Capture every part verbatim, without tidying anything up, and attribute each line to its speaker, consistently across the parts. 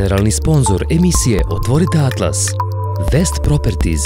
Speaker 1: generalni sponzor emisije Otvorite Atlas, West Properties.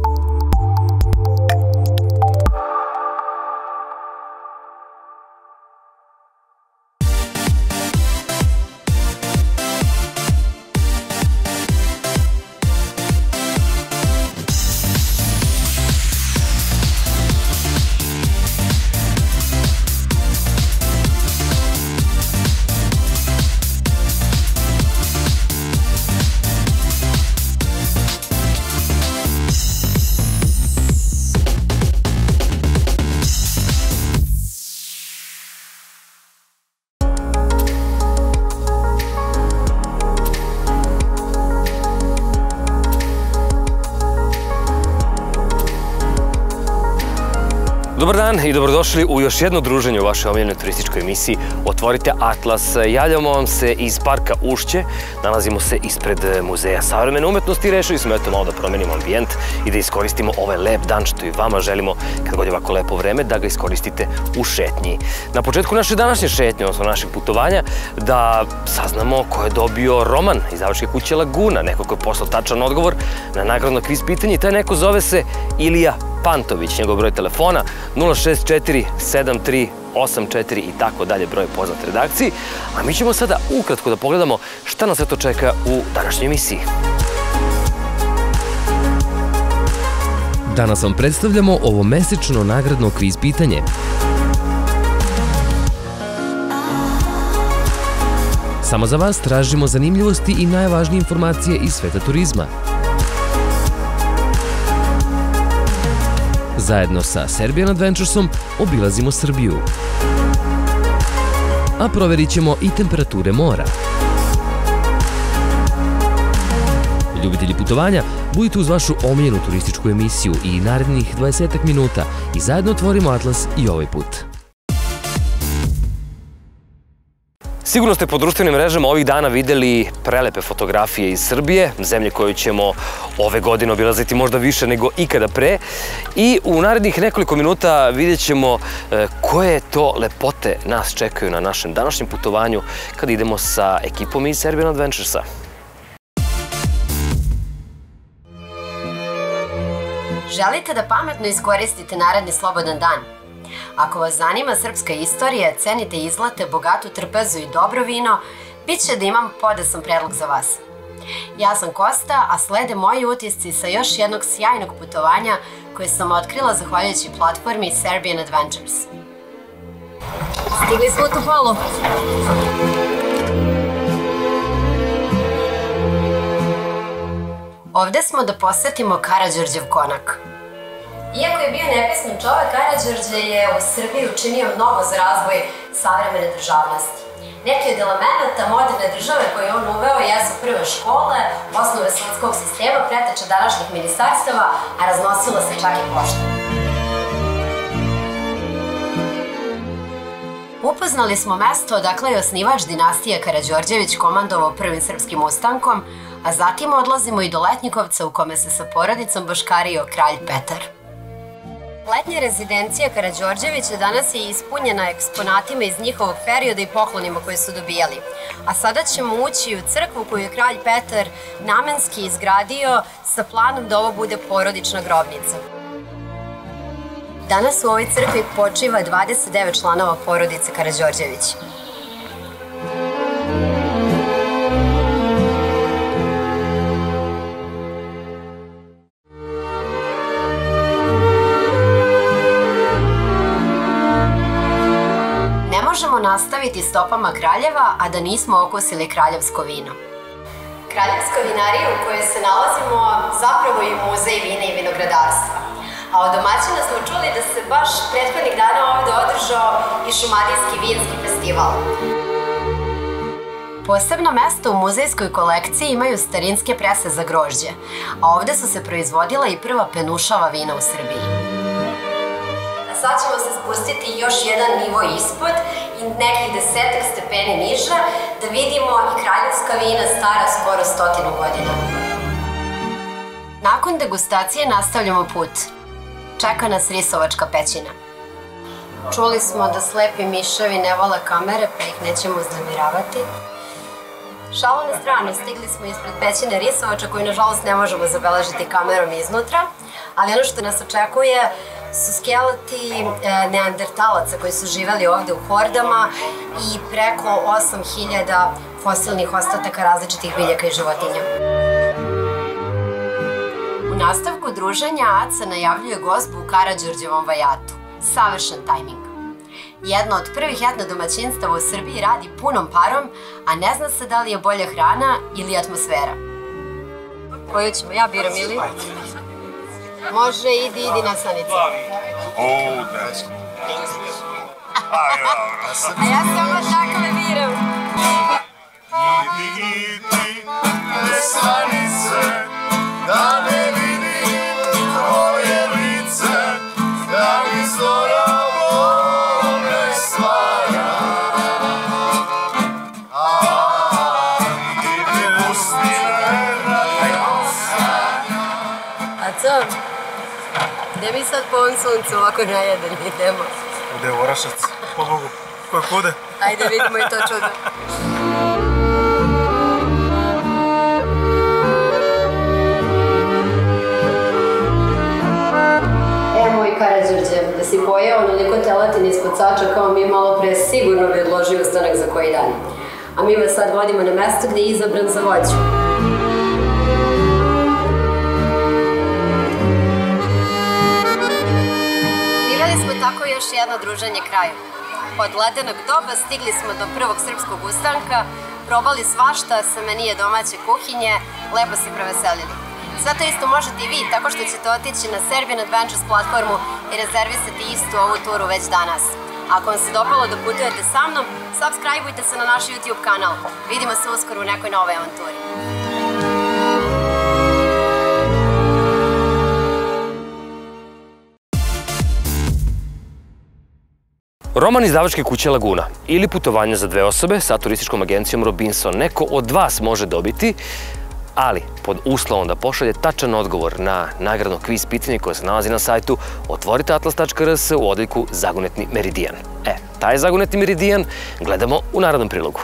Speaker 2: Dobar dan i dobrodošli u još jedno druženje u vašoj omiljenoj turističkoj emisiji Otvorite Atlas. Javljamo vam se iz parka Ušće, nalazimo se ispred Muzeja savremene umetnosti i rešili smo eto malo da promenimo ambijent i da iskoristimo ovaj lep dan što i vama želimo, kad god je ovako lepo vreme, da ga iskoristite u šetnji. Na početku naše današnje šetnje, odnosno našeg putovanja, da saznamo ko je dobio roman izdavačke kuće Laguna, neko ko je poslao tačan odgovor na nagradno kviz pitanje i taj neko zove se Ilija Pantović, njegov broj telefona nula šest četiri sedam tri osam četiri i tako dalje, broj poznat redakciji. A mi ćemo sada ukratko da pogledamo šta nas sve to čeka u današnjoj emisiji.
Speaker 1: Danas vam predstavljamo ovo mesečno nagradno kviz pitanje. Samo za vas tražimo zanimljivosti i najvažnije informacije iz sveta turizma. Zajedno sa Serbian Adventuresom obilazimo Srbiju. A proverit ćemo i temperature mora. Ljubitelji putovanja, budite uz vašu omiljenu turističku emisiju i narednih dvadesetak minuta i zajedno otvorimo Atlas i ovaj put.
Speaker 2: Sigurno ste po društvenim mrežama ovih dana videli prelepe fotografije iz Srbije, zemlje koju ćemo ove godine obilaziti možda više nego ikada pre. I u narednih nekoliko minuta vidjet ćemo koje to lepote nas čekaju na našem današnjem putovanju kad idemo sa ekipom iz Serbian Adventuresa.
Speaker 3: Želite da pametno iskoristite naredni slobodan dan? Ako vas zanima srpska istorija, cenite izlete, bogatu trpezu i dobro vino, bit će da imam podesan predlog za vas. Ja sam Kosta, a slede moji utisci sa još jednog sjajnog putovanja koje sam otkrila zahvaljujući platformi Serbian Adventures. Stigli smo u Topolu. Ovde smo da posetimo Karađorđev konak. Iako je bio nepismen čovek, Karađorđe je u Srbiji učinio mnogo za razvoj savremene državnosti. Neki od elemenata moderne države koje on uveo jesu prve škole, osnove sudskog sistema, preteča današnjih ministarstava, a raznosila se čak i pošta. Upoznali smo mesto odakle je osnivač dinastije Karađorđević komandovao prvim srpskim ustankom, a zatim odlazimo i do Letnjikovca u kome se sa porodicom baškario kralj Petar. Letnja rezidencija Karađorđevića danas je ispunjena eksponatima iz njihovog perioda i poklonima koje su dobijali. A sada ćemo ući u crkvu koju je kralj Petar namenski izgradio sa planom da ovo bude porodična grobnica. Danas u ovoj crkvi počiva dvadeset devet članova porodice Karađorđević. Možemo nastaviti stopama kraljeva, a da nismo okusili kraljevsko vino. Kraljevska vinarija u kojoj se nalazimo zapravo je muzej vina i vinogradarstva. A od domaćina smo čuli da se baš prethodnih dana ovde održao i Šumadijski vinski festival. Posebno mesto u muzejskoj kolekciji imaju starinske prese za grožđe, a ovde su se proizvodila i prva penušava vina u Srbiji. Sad ćemo se spustiti još jedan nivo ispod i nekih desetak stepeni niža da vidimo i kraljevska vina stara skoro stotinu godina. Nakon degustacije nastavljamo put. Čeka nas Risovačka pećina. Čuli smo da slepi miševi ne vole kamere, pa ih nećemo uznemiravati. Šalu na stranu, stigli smo ispred pećine Risovača koju nažalost ne možemo zabeležiti kamerom iznutra, ali ono što nas očekuje su skeleti neandertalaca koji su živeli ovde u hordama i preko osam hiljada fosilnih ostataka različitih biljaka i životinja. U nastavku druženja Aca najavljuje gozbu u Karađorđevom vajatu. Savršen tajming. Jedno od prvih etnodomaćinstava u Srbiji radi punom parom, a ne zna se da li je bolja hrana ili atmosfera. Koju ćemo? Ja biram ili? Može, idi, idi na sanice.
Speaker 4: O, dečko. Aj, dobro.
Speaker 3: A ja samo takve biram.
Speaker 4: Idi, idi, na sanice, da ne vidim tvoje lice, da mi zora ne stvara. Idi, pusti me na osanja.
Speaker 3: A co? Gde mi sad po ovom suncu ovako najedeni idemo?
Speaker 4: Gde je Orašac? Pobogu, ko je kude?
Speaker 3: Ajde vidimo i to čudo. Evo moj Karađorđe, da si pojeo onoliko teletine ispod sača kao mi malo pre, sigurno bi odložio ustanak za koji dan. A mi vas sad vodimo na mesto gde je izabran za vođu. Priveli smo tako još jedno druženje kraju. Od ledenog doba stigli smo do prvog srpskog ustanka, probali svašta sa menije domaće kuhinje, lepo se preveselili. Sve to isto možete i vi tako što ćete otići na Serbian Adventures platformu i rezervisati istu ovu turu već danas. Ako vam se dopalo da putujete sa mnom, subscribeujte se na naš YouTube kanal. Vidimo se uskoro u nekoj novoj avanturi.
Speaker 2: Roman izdavačke kuće Laguna ili putovanje za dve osobe sa turističkom agencijom Robinson neko od vas može dobiti, ali pod uslovom da pošalje tačan odgovor na nagradno kviz pitanje koje se nalazi na sajtu otvorite atlas tačka r s u odeljku Zagonetni meridijan. E, taj Zagonetni meridijan gledamo u narednom prilogu.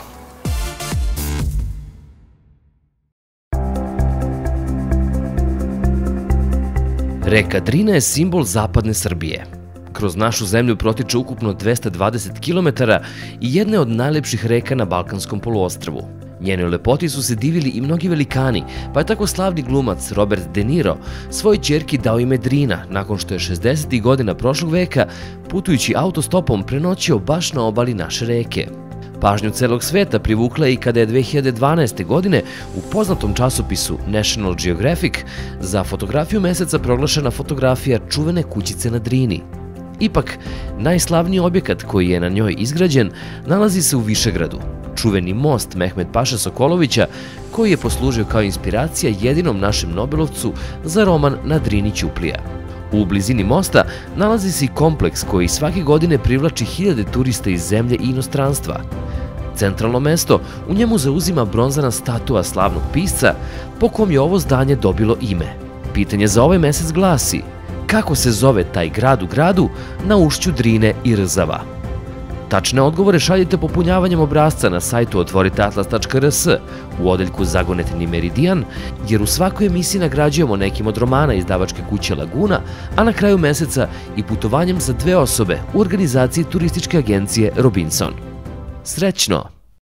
Speaker 1: Reka Drina je simbol zapadne Srbije. Kroz našu zemlju protiče ukupno dvesta dvadeset kilometara i jedna je od najlepših reka na Balkanskom poluostrvu. Njenoj lepoti su se divili i mnogi velikani, pa je tako slavni glumac Robert De Niro svojoj ćerki dao ime Drina nakon što je šezdesetih godina prošlog veka putujući autostopom prenoćio baš na obali naše reke. Pažnju celog sveta privukla je i kada je dve hiljade dvanaeste. godine u poznatom časopisu National Geographic za fotografiju meseca proglašena fotografija čuvene kućice na Drini. Ipak, najslavniji objekat koji je na njoj izgrađen nalazi se u Višegradu, čuveni most Mehmet Paše Sokolovića koji je poslužio kao inspiracija jedinom našem Nobelovcu za roman Na Drini Ćuplija. U blizini mosta nalazi se i kompleks koji svake godine privlači hiljade turista iz zemlje i inostranstva. Centralno mesto u njemu zauzima bronzana statua slavnog pisca po kom je ovo zdanje dobilo ime. Pitanje za ovaj mesec glasi: kako se zove taj grad u gradu na ušću Drine i Rzava? Tačne odgovore šaljite popunjavanjem obrasca na sajtu otvorite atlas tačka r s u odeljku Zagonetni meridijan, jer u svakoj emisiji nagrađujemo nekim od romana izdavačke kuće Laguna, a na kraju meseca i putovanjem za dve osobe u organizaciji turističke agencije Robinson. Srećno!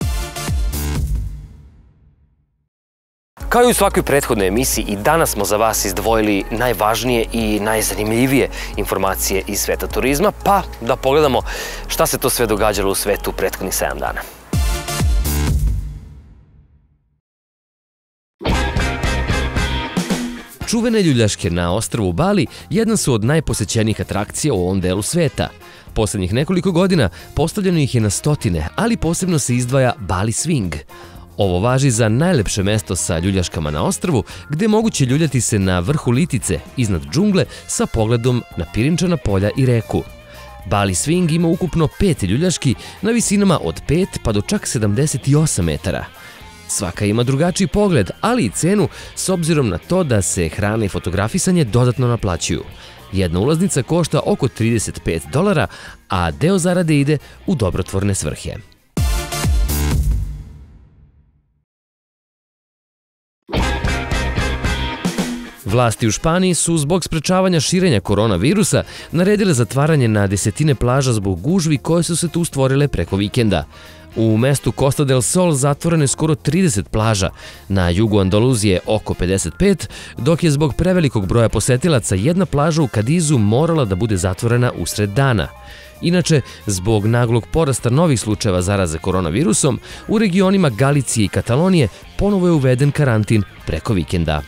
Speaker 2: Kao i u svakoj prethodnoj emisiji, i danas smo za vas izdvojili najvažnije i najzanimljivije informacije iz sveta turizma, pa da pogledamo šta se to sve događalo u svetu prethodnih sedam dana.
Speaker 1: Čuvene ljuljaške na ostrvu Bali jedna su od najposećenijih atrakcija u ovom delu sveta. Poslednjih nekoliko godina postavljeno ih je na stotine, ali posebno se izdvaja Bali Swing. Ovo važi za najlepše mesto sa ljuljaškama na ostrvu, gde je moguće ljuljati se na vrhu litice, iznad džungle, sa pogledom na pirinčana polja i reku. Bali Swing ima ukupno pet ljuljaški na visinama od pet pa do čak sedamdeset osam metara. Svaka ima drugačiji pogled, ali i cenu s obzirom na to da se hrana i fotografisanje dodatno naplaćuju. Jedna ulaznica košta oko trideset pet dolara, a deo zarade ide u dobrotvorne svrhe. Vlasti u Španiji su zbog sprečavanja širenja koronavirusa naredile zatvaranje na desetine plaža zbog gužvi koje su se tu stvorile preko vikenda. U mestu Costa del Sol zatvoreno je skoro trideset plaža, na jugu Andaluzije oko pedeset pet, dok je zbog prevelikog broja posetilaca jedna plaža u Kadizu morala da bude zatvorena usred dana. Inače, zbog naglog porasta novih slučajeva zaraze koronavirusom, u regionima Galicije i Katalonije ponovo je uveden karantin preko vikenda.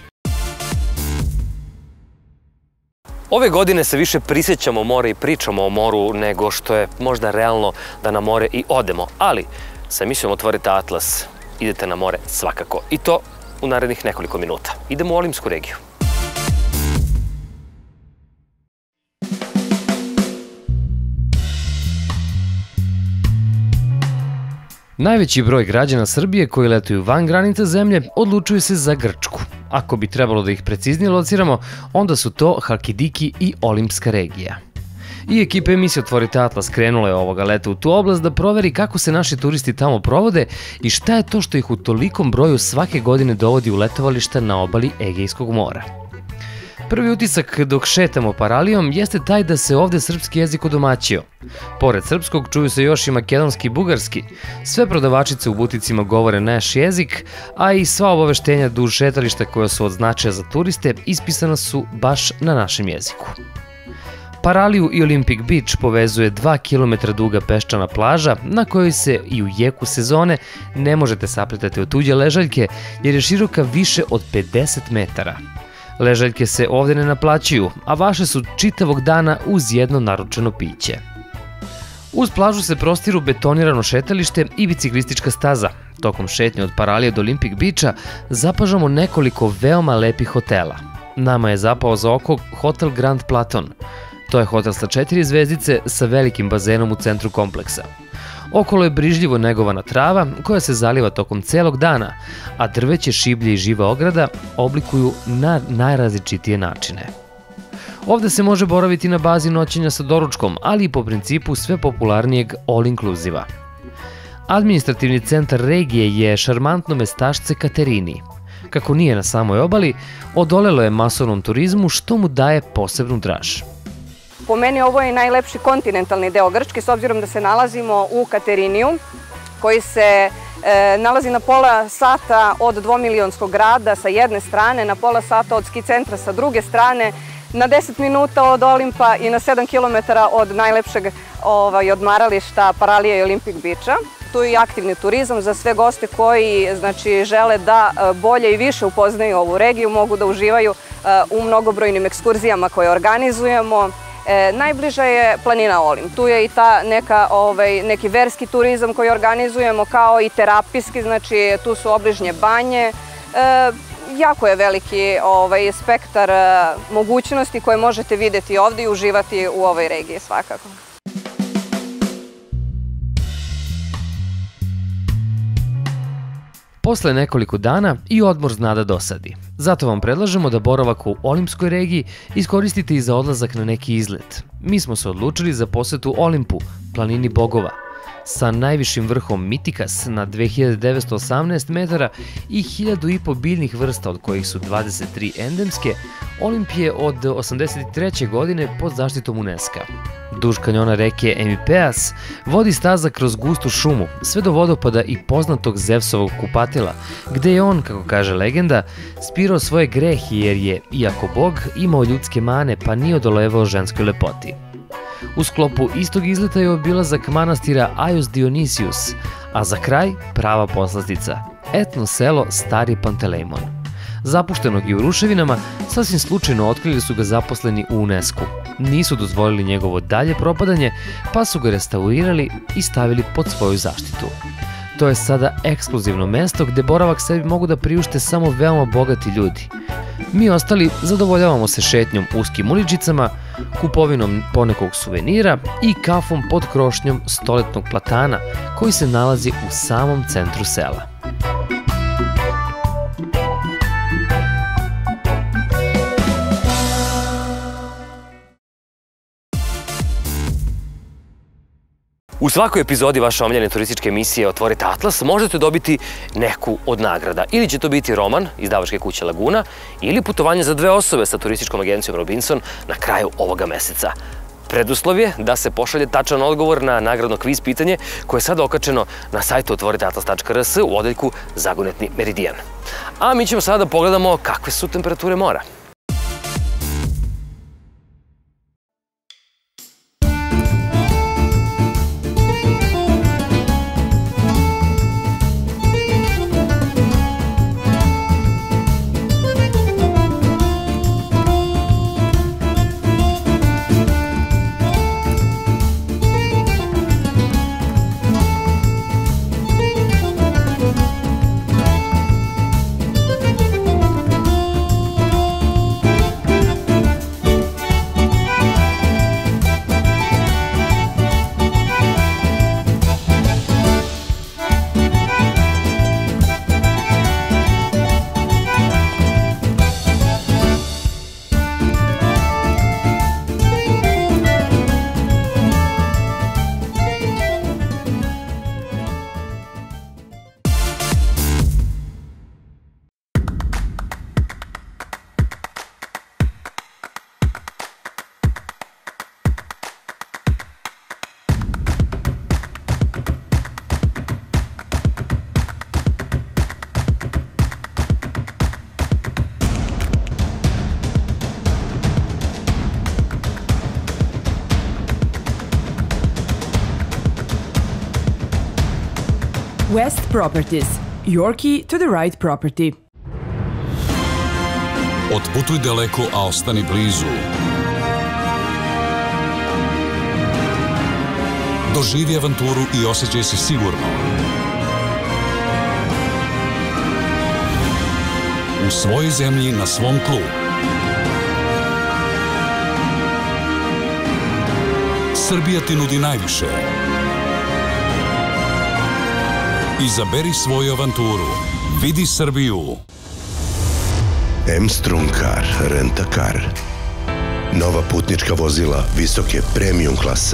Speaker 2: Ove godine se više prisjećamo mora i pričamo o moru nego što je možda realno da na more i odemo. Ali sa emisijom Otvorite Atlas idete na more svakako. I to u narednih nekoliko minuta. Idemo u Olimsku regiju.
Speaker 1: Najveći broj građana Srbije koji letuju van granica zemlje odlučuju se za Grčku. Ako bi trebalo da ih preciznije lociramo, onda su to Halkidiki i Olimpska regija. I ekipa emisije Otvorite Atlas krenula je ovoga leta u tu oblast da proveri kako se naši turisti tamo provode i šta je to što ih u tolikom broju svake godine dovodi u letovališta na obali Egejskog mora. Prvi utisak dok šetamo Paralijom jeste taj da se ovde srpski jezik odomaćio. Pored srpskog čuju se još i makedonski i bugarski. Sve prodavačice u buticima govore naš jezik, a i sva obaveštenja duž šetališta koja su od značaja za turiste ispisana su baš na našem jeziku. Paraliju i Olympic Beach povezuje dva kilometra duga peščana plaža na kojoj se i u jeku sezone ne možete sapletati od tuđe ležaljke jer je široka više od pedeset metara. Ležaljke se ovde ne naplaćuju, a vaše su čitavog dana uz jedno naručeno piće. Uz plažu se prostiru betonirano šetalište i biciklistička staza. Tokom šetnje od Paralije do Olympic Beacha zapažamo nekoliko veoma lepih hotela. Nama je zapao za oko hotel Grand Platon. To je hotel sa četiri zvezdice sa velikim bazenom u centru kompleksa. Okolo je brižljivo negovana trava koja se zaliva tokom celog dana, a drveće, šiblje i živa ograda oblikuju na najrazličitije načine. Ovde se može boraviti na bazi noćenja sa doručkom, ali i po principu sve popularnijeg all-inclusiva. Administrativni centar regije je šarmantno mestašce Katerini. Kako nije na samoj obali, odolelo je masovnom turizmu što mu daje posebnu draž.
Speaker 5: Po meni ovo je najlepši kontinentalni deo Grčke, s obzirom da se nalazimo u Kateriniju, koji se e, nalazi na pola sata od dvomilionskog grada sa jedne strane, na pola sata od ski centra sa druge strane, na deset minuta od Olimpa i na sedam kilometara od najlepšeg ovaj, odmarališta Paralije i Olympic Beacha. Tu je i aktivni turizam za sve goste koji znači, žele da bolje i više upoznaju ovu regiju, mogu da uživaju u mnogobrojnim ekskurzijama koje organizujemo. E, najbliža je planina Olimp. Tu je i ta neka, ovaj, neki verski turizam koji organizujemo kao i terapijski, znači tu su obližnje banje. E, jako je veliki ovaj, spektar mogućnosti koje možete videti ovdje i uživati u ovoj regiji svakako.
Speaker 1: Posle nekoliko dana i odmor zna da dosadi. Zato vam predlažemo da boravak u Olimpskoj regiji iskoristite i za odlazak na neki izlet. Mi smo se odlučili za posetu Olimpu, planini bogova. Sa najvišim vrhom Mitikas na dve hiljade devetsto osamnaest metara i hiljadu i po biljnih vrsta od kojih su dvadeset tri endemske, Olimp je od osamdeset treće godine pod zaštitom UNESCO. Duž kanjona reke Emipeas vodi staza kroz gustu šumu, sve do vodopada i poznatog Zevsovog kupatila, gde je on, kako kaže legenda, spirao svoje grehe jer je, iako bog, imao ljudske mane pa nije odolevao ženskoj lepoti. U sklopu istog izleta je obilazak manastira Aios Dionysius, a za kraj prava poslastica, etno selo Stari Pantelejmon. Zapuštenog i u ruševinama, sasvim slučajno otkrili su ga zaposleni u UNESCO. Nisu dozvolili njegovo dalje propadanje, pa su ga restaurirali i stavili pod svoju zaštitu. To je sada ekskluzivno mesto gde boravak sebi mogu da priušte samo veoma bogati ljudi. Mi ostali zadovoljavamo se šetnjom uskim uličicama, kupovinom ponekog suvenira i kafom pod krošnjom stoletnog platana koji se nalazi u samom centru sela.
Speaker 2: U svakoj epizodi vaše omiljene turističke emisije Otvorite Atlas možete dobiti neku od nagrada. Ili će to biti roman izdavačke kuće Laguna ili putovanje za dve osobe sa turističkom agencijom Robinson na kraju ovoga meseca. Preduslov je da se pošalje tačan odgovor na nagradno kviz pitanje koje je sada okačeno na sajtu otvorite atlas tačka r s u odeljku Zagonetni meridijan. A mi ćemo sada da pogledamo kakve su temperature mora.
Speaker 6: West Properties. Your key to the right property.
Speaker 7: Otputuj daleko, a ostani blizu. Doživi avanturu i osjećaj se sigurno. U svojoj zemlji, na svom tlu. Srbija ti nudi najviše. Izaberi svoju avanturu. Vidi Srbiju.
Speaker 8: M-Strong Car, Renta Car. Nova putnička vozila visoke premium klase.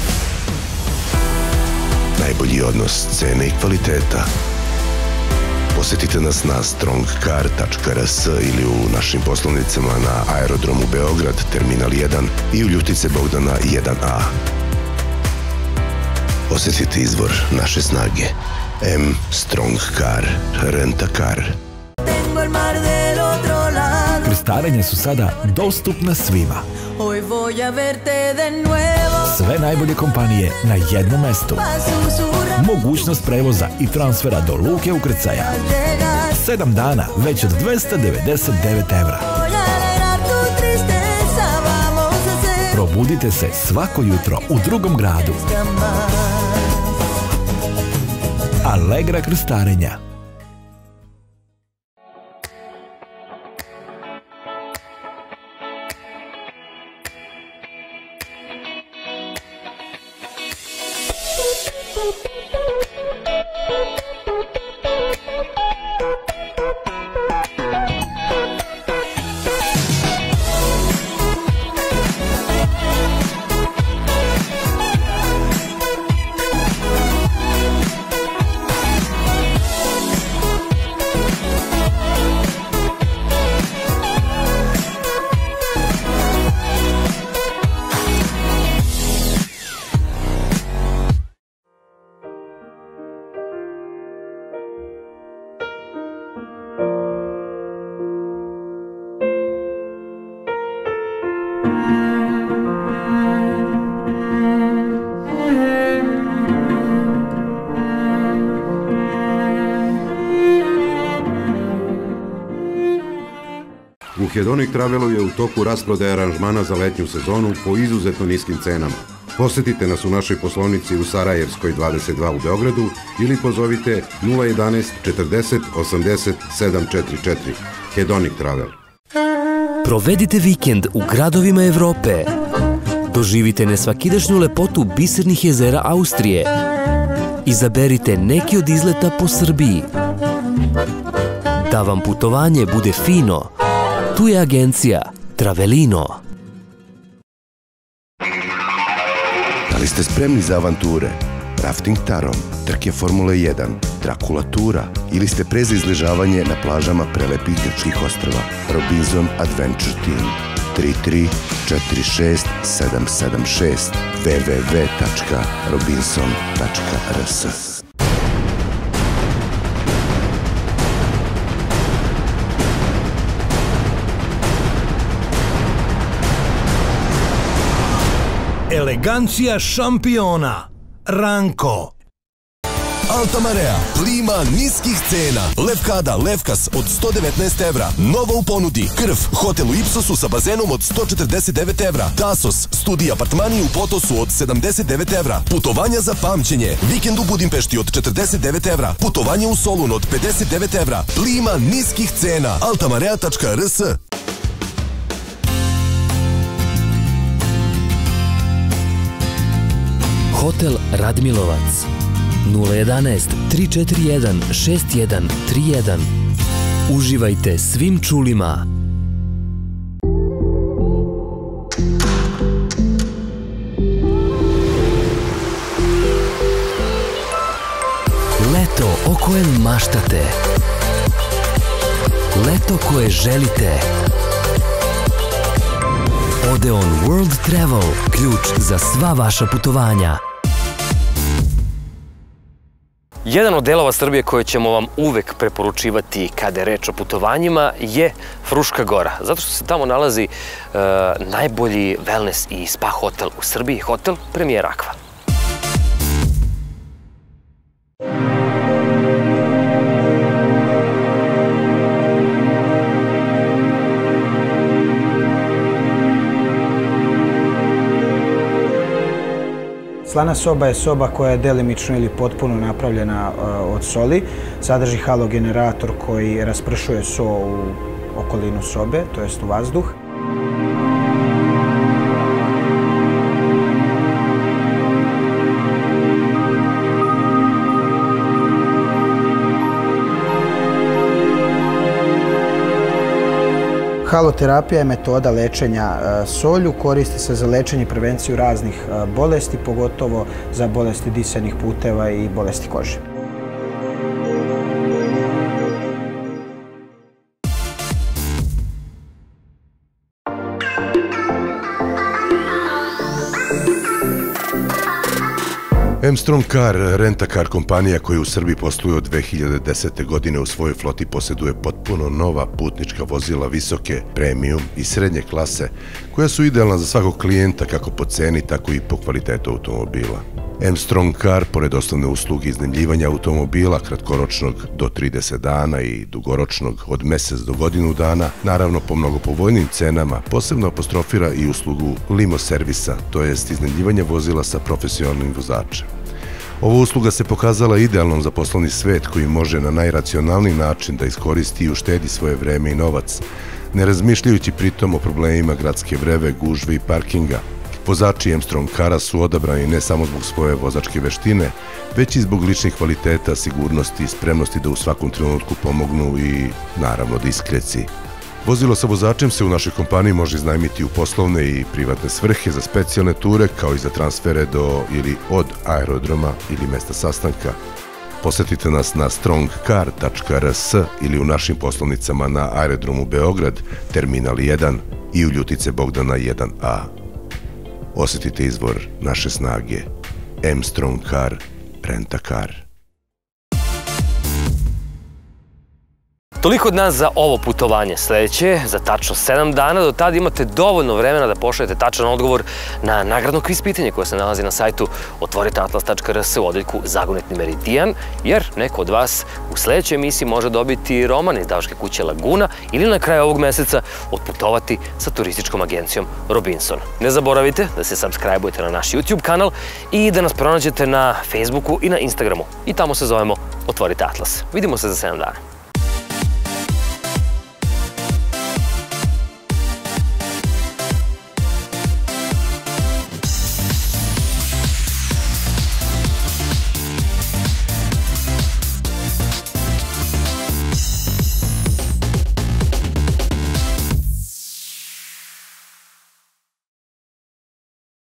Speaker 8: Najbolji odnos cene i kvaliteta. Posetite nas na strong car tačka r s ili u našim poslovnicama na Aerodromu Beograd, Terminal jedan i u Ljutice Bogdana jedan a. Osjetite izvor naše snage. M-Strong Car, Renta Car.
Speaker 9: Krstarenja su sada dostupna svima. Sve najbolje kompanije na jednom mestu. Mogućnost prevoza i transfera do luke ukrcaja. Sedam dana već od dvesta devedeset devet evra. Probudite se svako jutro u drugom gradu. Allegra krstarenja.
Speaker 10: U Hedonic Travelu je u toku rasprodaje aranžmana za letnju sezonu po izuzetno niskim cenama. Posetite nas u našoj poslovnici u Sarajevskoj dvadeset dva u Beogradu ili pozovite nula jedanaest četrdeset osamdeset sedam četrdeset četiri. Hedonic Travel.
Speaker 1: Provedite vikend u gradovima Evrope. Doživite nesvakidašnju lepotu bisernih jezera Austrije. Izaberite neki od izleta po Srbiji. Da vam putovanje bude fino, tu je agencija Travelino.
Speaker 8: Da li ste spremni za avanture? rafting tarom, trke Formule jedan, Dracula tura ili ste pre za izležavanje na plažama prelepih grčkih ostrva. Robinson Adventure Team. tri tri četiri šest sedam sedam šest w w w tačka robinson tačka r s.
Speaker 9: Elegancija šampiona. Ranko.
Speaker 11: Altamarea, plima niskih cena. Levkada, Levkas od sto devetnaest evra. Novo u ponudi. Krv, hotel u Ipsosu sa bazenom od sto četrdeset devet evra. Tasos, studij apartmani u Potosu od sedamdeset devet evra. Putovanja za pamćenje. Vikend u Budimpešti od četrdeset devet evra. Putovanje u Solun od pedeset devet evra. Plima niskih cena. altamarea tačka r s.
Speaker 1: Hotel Radmilovac nula jedanaest tri četiri jedan šest jedan tri jedan. Uživajte svim čulima. Leto o kojem maštate. Leto koje želite. Odeon World Travel, ključ za sva vaša putovanja.
Speaker 2: Jedan od delova Srbije koje ćemo vam uvek preporučivati kada je reč o putovanjima je Fruška Gora, zato što se tamo nalazi uh, najbolji wellness i spa hotel u Srbiji, hotel Premier Aqua.
Speaker 12: Slana soba je soba koja je delimično ili potpuno napravljena od soli. Sadrži halogenerator koji raspršuje so u okolinu sobe, to jest u vazduh. Haloterapija je metoda lečenja solju, koristi se za lečenje i prevenciju raznih bolesti, pogotovo za bolesti disanih puteva i bolesti kože.
Speaker 8: M-Strom Car, rent-a-car kompanija koja u Srbiji posluje od dve hiljade desete. godine u svojoj floti posjeduje potpuno nova putnička vozila visoke, premium i srednje klase, koja su idealna za svakog klijenta kako po ceni, tako i po kvalitetu automobila. M-Strom Car, pored osnovne usluge iznajmljivanja automobila kratkoročnog do trideset dana i dugoročnog od mesec do godinu dana, naravno po mnogo povoljnim cenama, posebno apostrofira i uslugu limo servisa, to jest iznajmljivanja vozila sa profesionalnim vozačem. Ova usluga se pokazala idealnom za poslovni svet koji može na najracionalniji način da iskoristi i uštedi svoje vreme i novac, ne razmišljajući pritom o problemima gradske vreve, gužve i parkinga. Vozači M-Strom Cara su odabrani ne samo zbog svoje vozačke veštine, već i zbog ličnih kvaliteta, sigurnosti i spremnosti da u svakom trenutku pomognu i, naravno, diskreci. Vozilo sa vozačem se u našoj kompaniji može iznajmiti u poslovne i privatne svrhe za specijalne ture, kao i za transfere do ili od aerodroma ili mesta sastanka. Posetite nas na strong car tačka r s ili u našim poslovnicama na aerodromu Beograd, terminal jedan i u Ljutice Bogdana jedan a. Osetite izvor naše snage. M-Strom Car, rent-a-car.
Speaker 2: Toliko od nas za ovo putovanje. Sledeće, za tačno sedam dana, do tada imate dovoljno vremena da pošaljete tačan odgovor na nagradno kviz pitanje koje se nalazi na sajtu otvorite atlas tačka r s u odeljku Zagonetni meridijan, jer neko od vas u sledećoj emisiji može dobiti roman iz Davačke kuće Laguna ili na kraju ovog meseca otputovati sa turističkom agencijom Robinson. Ne zaboravite da se subscribe-ujete na naš YouTube kanal i da nas pronađete na Facebooku i na Instagramu. I tamo se zovemo Otvorite Atlas. Vidimo se za sedam dana.